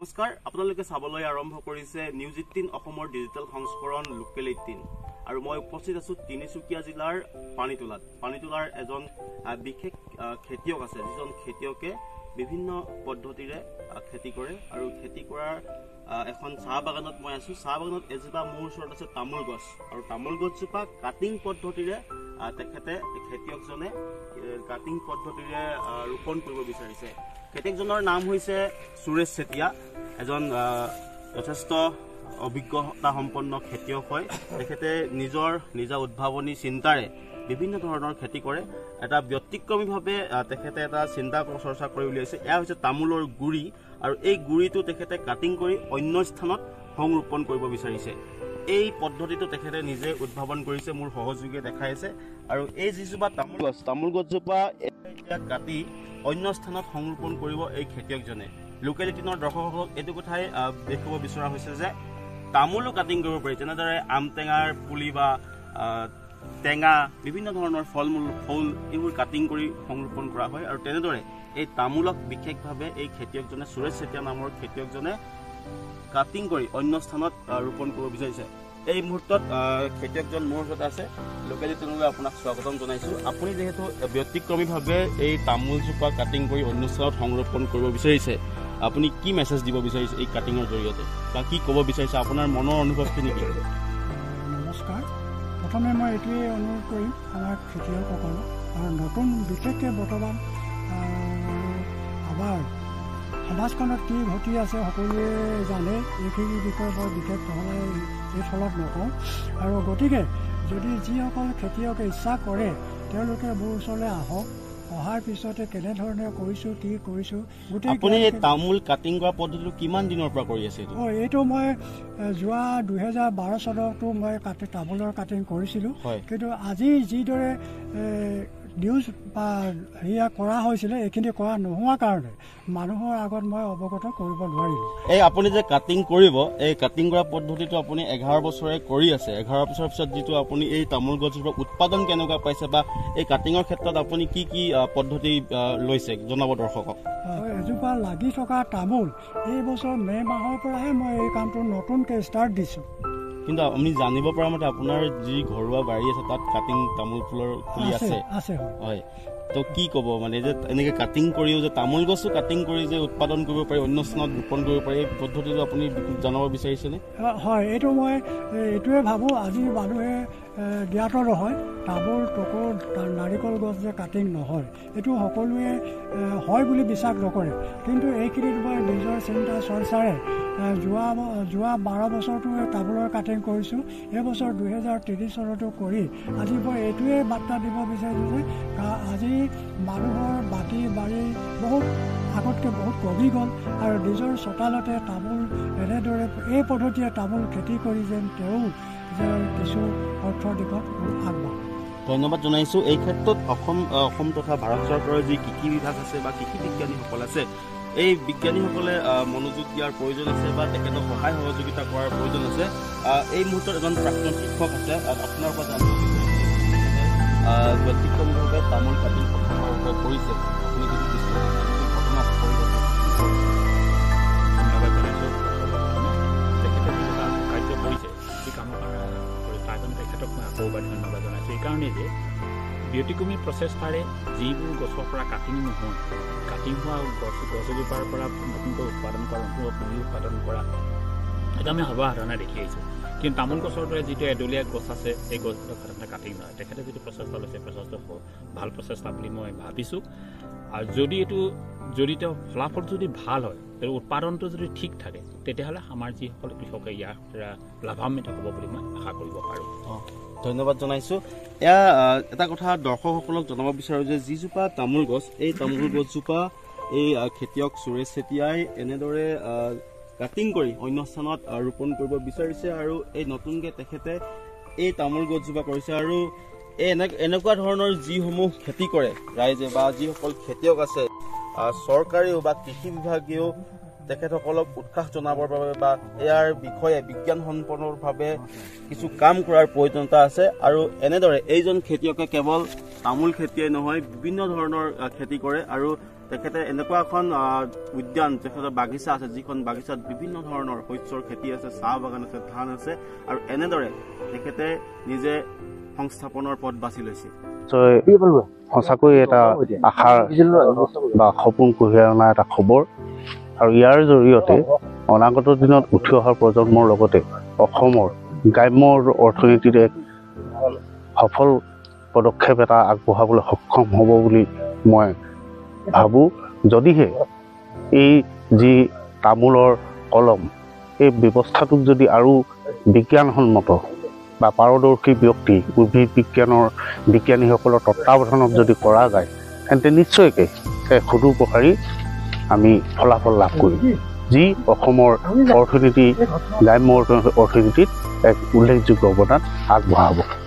নমস্কাৰ আপোনালোকে চাবলৈ আৰম্ভ কৰিছে নিউজ 18 অসমৰ ডিজিটেল সংস্কৰণ লোকেল 18 আৰু মই উপস্থিত আছো তিনিচুকীয়া জিলাৰ পানীতোলাৰ এজন বিশেষ খেতিয়ক আছে যিজন খেতিয়কে বিভিন্ন পদ্ধতিৰে খেতি কৰে আৰু খেতি কৰাৰ এখন চাহ বাগানত মই আছো চাহ বাগানত এজোপা মোৰ ওচৰত আছে তামোল গছ আৰু তামোল গছজোপা কাটিং পদ্ধতিৰে তেখেতে খেতিয়কজনে কাটিং পদ্ধতিৰে ৰোপণ কৰিব বিচাৰিছে খেতিয়কজনৰ নাম হৈছে সুৰেশ চেতিয়া এজন যথেষ্ট অভিজ্ঞতা সম্পন্ন খেতিয়ক হয় তেখেতে নিজা উদ্ভাৱনী চিন্তাৰে বিভিন্ন ধৰণৰ খেতি কৰে এটা ব্যক্তিক্ৰমীভাৱে তেখেতে এটা চিন্তা চৰ্চা কৰি উলিয়াইছে এয়া হৈছে তামোলৰ গুৰি আৰু এই গুৰিটো তেখেতে কাটিং কৰি অন্য স্থানত সংৰোপণ কৰিব বিচাৰিছে এই পদ্ধতিটো তেখেতে নিজে উদ্ভাৱন কৰিছে মোৰ সহযোগীয়ে দেখাইছে আৰু এই যিজোপা তামোল গছজোপা এতিয়া কাটি অন্য স্থানত সংৰোপণ কৰিব এই খেতিয়কজনে লোকেল 18ৰ দৰ্শকসকলক এইটো কথাই দেখুৱাব বিচৰা হৈছে যে তামোলো কাটিং কৰিব পাৰি যেনেদৰে আম টেঙাৰ পুলি বা টেঙা বিভিন্ন ধৰণৰ ফল-মূল ফুল এইবোৰ কাটিং কৰি সংৰোপণ কৰা হয় আৰু তেনেদৰে এই তামোলক বিশেষভাৱে এই খেতিয়কজনে সুৰেশ চেতিয়া নামৰ খেতিয়কজনে কাটিং কৰি অন্য স্থানত ৰোপণ কৰিব বিচাৰিছে এই মুহূৰ্তত খেতিয়কজন মোৰ ওচৰত আছে লোকেল 18লৈ আপোনাক স্বাগতম জনাইছো আপুনি যেহেতু ব্যক্তিক্ৰমীভাৱে এই তামোলজোপা কাটিং কৰি অন্য স্থানত সংৰোপণ কৰিব বিচাৰিছে আপুনি কি মেছেজ দিব বিচাৰিছে এই কাটিঙৰ জৰিয়তে বা কি ক'ব বিচাৰিছে আপোনাৰ মনৰ অনুভৱখিনি কি নমস্কাৰ প্ৰথমে মই এইটোৱে অনুৰোধ কৰিম আমাৰ খেতিয়কসকলক আৰু নতুন বিশেষকৈ বৰ্তমান আমাৰ সমাজখনত কি ঘটি আছে সকলোৱে জানে এইখিনি বিষয়ে মই বিশেষ বহলাই এই ফলত নকওঁ আৰু গতিকে যদি যিসকল খেতিয়কে ইচ্ছা কৰে তেওঁলোকে মোৰ ওচৰলৈ আহক অহাৰ পিছতে কেনেধৰণে কৰিছোঁ কি কৰিছোঁ গোটেই আপুনি এই তামোল কাটিং কৰা পদ্ধতিটো কিমান দিনৰ পৰা কৰি আছে এইটো মই যোৱা 2012 চনতো মই তামোলৰ কাটিং কৰিছিলোঁ কিন্তু আজি যিদৰে নিউজ বা হেৰিয়া কৰা হৈছিলে এইখিনি কৰা নোহোৱাৰ কাৰণে মানুহৰ আগত মই অৱগত কৰিব নোৱাৰিলোঁ এই আপুনি যে কাটিং কৰিব এই কাটিং কৰা পদ্ধতিটো আপুনি 11 বছৰে কৰি আছে 11 বছৰৰ পিছত যিটো আপুনি এই তামোল গছজোপাৰ উৎপাদন কেনেকুৱা পাইছে বা এই কাটিঙৰ ক্ষেত্ৰত আপুনি কি কি পদ্ধতি লৈছে জনাব দৰ্শকক এজোপা লাগি থকা তামোল এই বছৰ মে মাহৰ পৰাহে মই এই কামটো নতুনকৈ ষ্টাৰ্ট দিছোঁ কিন্তু আমি জানিব পৰা মতে আপোনাৰ যি ঘৰুৱা বাৰী আছে তাত কাটিং তামোল ফুলৰ পুলি আছে হয় তো কি ক'ব মানে যে এনেকৈ কাটিং কৰিও যে তামোল গছো কাটিং কৰি যে উৎপাদন কৰিব পাৰি অন্য স্থানত ৰোপণ কৰিব পাৰি এই পদ্ধতিটো আপুনি জনাব বিচাৰিছেনে হয় এইটো মই এইটোৱে ভাবোঁ আজি মানুহে জ্ঞাত নহয় তামোল টকৌ নাৰিকল গছ যে কাটিং নহয় এইটো সকলোৱে হয় বুলি বিশ্বাস নকৰে কিন্তু এইখিনিত মই নিজৰ চিন্তা চৰ্চাৰে যোৱা 12 বছৰটো তামোলৰ কাটিং কৰিছোঁ এইবছৰ 2023 চনতো কৰি আজি মই এইটোৱে বাৰ্তা দিব বিচাৰিছোঁ যে আজি মানুহৰ মাটি বাৰী বহুত আগতকৈ বহুত কমি গ'ল আৰু নিজৰ চোতালতে তামোল এনেদৰে এই পদ্ধতিৰে তামোল খেতি কৰি যেন তেওঁ যে কিছু অৰ্থৰ দিশত আগবাঢ়ে ধন্যবাদ জনাইছোঁ এই ক্ষেত্ৰত অসম তথা ভাৰত চৰকাৰৰ যি কৃষি বিভাগ আছে বা কৃষি বিজ্ঞানীসকল আছে এই বিজ্ঞানীসকলে মনোযোগ দিয়াৰ প্ৰয়োজন আছে বা তেখেতক সহায় সহযোগিতা কৰাৰ প্ৰয়োজন আছে এই মুহূৰ্তত এজন প্ৰাক্তন শিক্ষক আছে আপোনাৰ পৰা জানিব ব্যক্তিক্ৰমীভাৱে তামোল কাটিং কৰিছে আপুনি যদি ঘটনা ধন্যবাদ জনাইছোঁ তেখেতে যিবিলাক কাৰ্য কৰিছে যি কামৰ তাৰ কাৰণে তেখেতক মই আকৌ এবাৰ ধন্যবাদ জনাইছোঁ এইকাৰণেই যে ব্যতিক্ৰমী প্ৰচেষ্টাৰে যিবোৰ গছৰ পৰা কাটিং নহয় কাটিং হোৱা গছজোপাৰ পৰা নতুনকৈ উৎপাদন কৰা নতুন পুলি উৎপাদন কৰা এটা আমি সৰ্বসাধাৰণে দেখি আহিছোঁ কিন্তু তামোল গছৰ দৰে যিটো এডলীয়া গছ আছে এই গছবিলাক সাধাৰণতে কাটিং নহয় তেখেতে যিটো প্ৰচেষ্টা লৈছে প্ৰচেষ্টাটো ভাল প্ৰচেষ্টা বুলি মই ভাবিছোঁ আৰু যদি তেওঁ ফলাফল যদি ভাল হয় তেওঁ উৎপাদনটো যদি ঠিক থাকে তেতিয়াহ'লে আমাৰ যিসকল কৃষকে ইয়াৰ দ্বাৰা লাভান্বিত হ'ব বুলি মই আশা কৰিব পাৰোঁ ধন্যবাদ জনাইছোঁ এয়া এটা কথা দৰ্শকসকলক জনাব বিচাৰোঁ যে যিজোপা তামোল গছ এই তামোল গছজোপা এই খেতিয়ক সুৰেশ চেতিয়াই এনেদৰে কাটিং কৰি অন্য স্থানত ৰোপণ কৰিব বিচাৰিছে আৰু এই নতুনকৈ তেখেতে এই তামোল গছজোপা কৰিছে আৰু এনেকুৱা ধৰণৰ যিসমূহ খেতি কৰে ৰাইজে বা যিসকল খেতিয়ক আছে চৰকাৰেও বা কৃষি বিভাগেও তেখেতসকলক উৎসাহ জনাবৰ বাবে বা ইয়াৰ বিষয়ে বিজ্ঞানসম্পন্নভাৱে কিছু কাম কৰাৰ প্ৰয়োজনীয়তা আছে আৰু এনেদৰে এইজন খেতিয়কে কেৱল তামোল খেতিয়ে নহয় বিভিন্ন ধৰণৰ খেতি কৰে আৰু তেখেতে এনেকুৱা এখন উদ্যান তেখেতৰ বাগিচা আছে, যিখন বাগিচাত বিভিন্ন ধৰণৰ শস্যৰ খেতি আছে, চাহ বাগান আছে, ধান আছে, আৰু এনেদৰে তেখেতে নিজে সংস্থাপনৰ পথ বাছি লৈছে। সঁচাকৈ এটা আশাৰ বা সপোন কঢ়িয়াই অনা এটা খবৰ, আৰু ইয়াৰ জৰিয়তে অনাগত দিনত উঠি অহা প্ৰজন্মৰ লগতে অসমৰ গ্ৰাম্য অৰ্থনীতিত এক সফল পদক্ষেপ এটা আগবঢ়াবলৈ সক্ষম হ'ব বুলি মই ভাবোঁ। যদিহে এই যি তামোলৰ কলম, এই ব্যৱস্থাটোক যদি আৰু বিজ্ঞানসন্মত বা পাৰদৰ্শী ব্যক্তি, উদ্ভিদ বিজ্ঞানীসকলৰ তত্বাৱধানত যদি কৰা যায়, তেন্তে নিশ্চয়কৈ এক সুদূৰপ্ৰসাৰী আমি ফলাফল লাভ কৰিম, যি অসমৰ অৰ্থনীতি, গ্ৰাম্য অৰ্থনীতিত এক উল্লেখযোগ্য অৱদান আগবঢ়াব।